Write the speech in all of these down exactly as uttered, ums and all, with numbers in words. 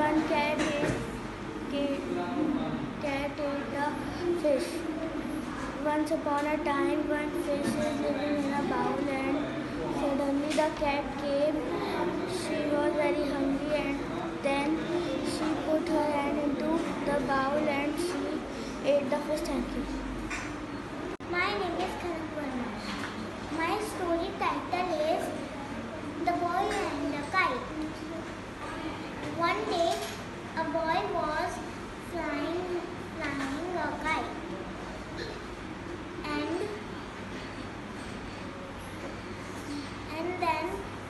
One cat ate, cat, cat ate a fish. Once upon a time, one fish is living in a bowl, and suddenly the cat came. She was very hungry, and then she put her hand into the bowl and she ate the fish. Thank you. My name is Kanaparna. My story title is The Boy and the Kite. One day, a boy was flying, flying a kite, and and then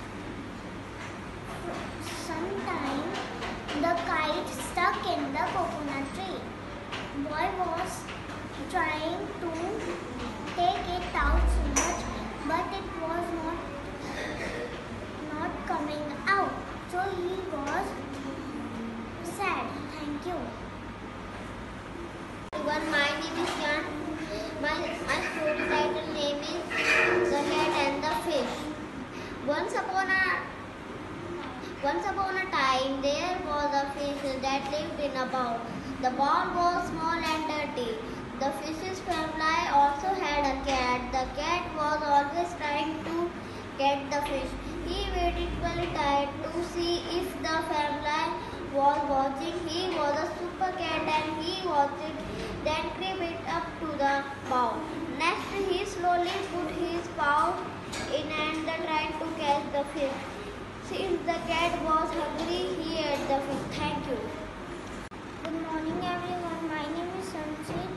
sometime the kite stuck in the coconut tree. Boy was trying to take it out so much, but it was not not coming out. So he was sad. Thank you. Everyone, my name is Jan. My, my story title name is The Cat and the Fish. Once upon a once upon a time there was a fish that lived in a bowl. The bowl was small and dirty. The fish's family also had a cat. The cat was always trying to catch the fish. He waited very tired to see if the family was watching. He was a super cat and he watched it, then crept it up to the bowl. Next, he slowly put his paw in and tried to catch the fish. Since the cat was hungry, he ate the fish. Thank you. Good morning, everyone. My name is Sanchit.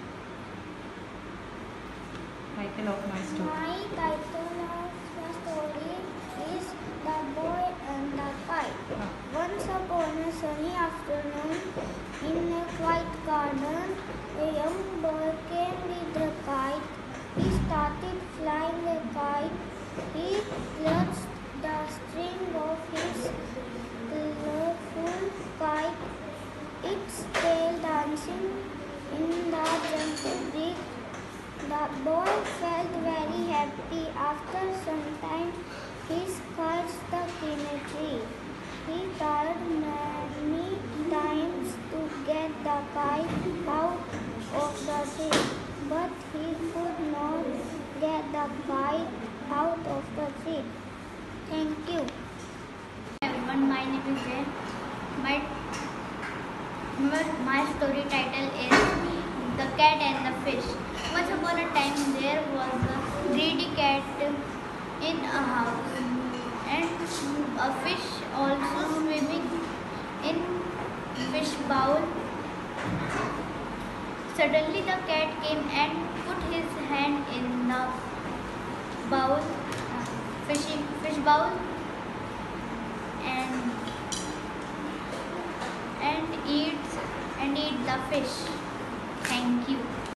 Title of my story. My title of the story is The Boy and the Kite. Once upon a sunny afternoon, in a quiet garden, a young boy came with a kite. He started flying a kite. He clutched the string of his colorful kite, its tail dancing in the gentle breeze. The boy felt very happy. After some time, his kite stuck in a tree. He tried many times to get the kite out of the tree, but he could not get the kite out of the tree. Thank you. Everyone, my name is Jay. My, my story title is The Cat and the Fish. Once upon a time there was a greedy cat in a house, and a fish also swimming in fish bowl. Suddenly the cat came and put his hand in the bowl, fishing fish bowl, and and eats and eat the fish. Thank you.